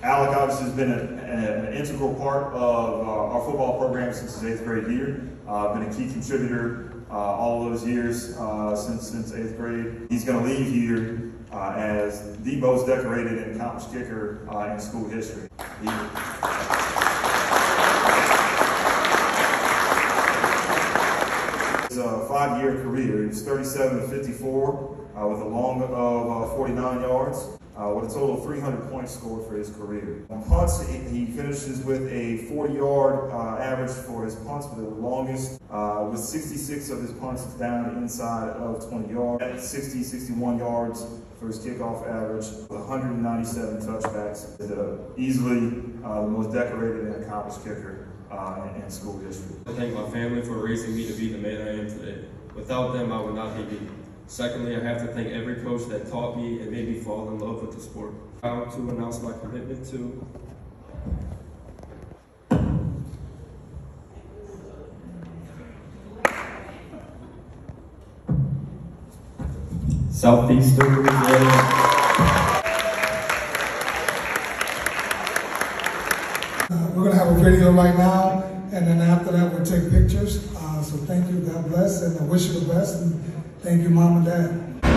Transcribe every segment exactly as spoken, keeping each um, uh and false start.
Alec obviously has been a, a, an integral part of uh, our football program since his eighth grade year. Uh, been a key contributor uh, all those years uh, since since eighth grade. He's going to leave here uh, as the most decorated and accomplished kicker uh, in school history. He, His uh, five-year career, he was thirty-seven to fifty-four uh, with a long of uh, forty-nine yards. Uh, with a total of three hundred points scored for his career. On punts, he finishes with a forty yard uh, average for his punts, for the longest, uh, with sixty-six of his punts down inside of twenty yards. At sixty, sixty-one yards for his kickoff average, with one hundred ninety-seven touchbacks. Uh, easily uh, the most decorated and accomplished kicker uh, in, in school history. I thank my family for raising me to be the man I am today. Without them, I would not be me. Secondly, I have to thank every coach that taught me and made me fall in love with the sport. Proud to announce my commitment to Southeastern Louisiana. Uh, we're going to have a video right now, and then after that we'll take pictures. Uh, so thank you, God bless, and I wish you the best. And thank you, Mom and Dad.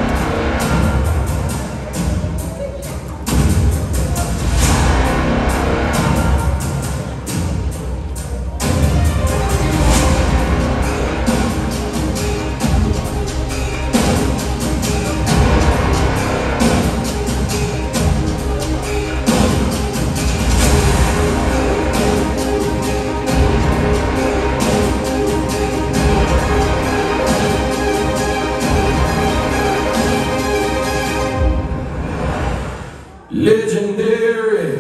Legendary.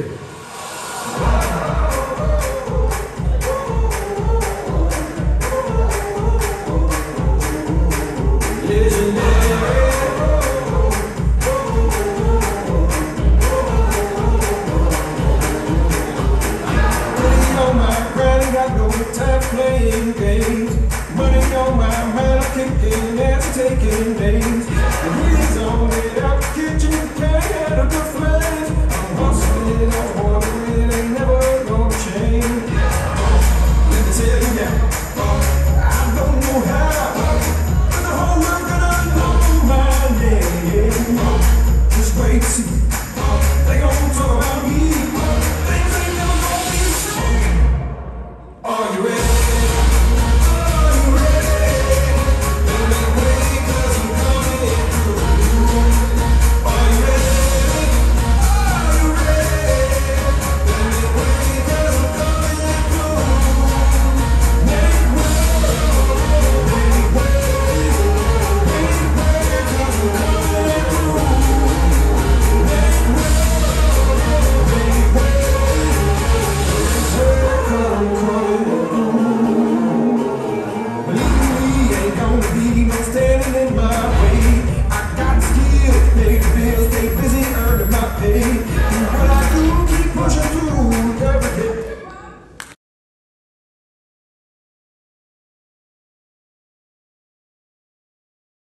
Playing games, money on my mind, I'm kicking and taking names. The heat's on it out the kitchen, can't handle the flames. I'm hustling, I'm wondering, ain't never gonna change. Let me tell you now, I don't know how, but the whole world gonna know my name. Just wait to see, they gon' talk about me. Things ain't never gonna be the same. Are you ready? Standing in my way, I got skills, pay the bills, stay busy earning my pay. Do what I do, keep pushing.